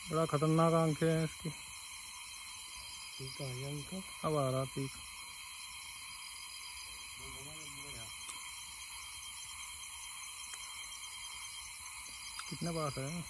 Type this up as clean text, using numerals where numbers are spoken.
बड़ा खतरनाक आंखें हैं इसकी। अब आ रहा पीक। कितने पास है?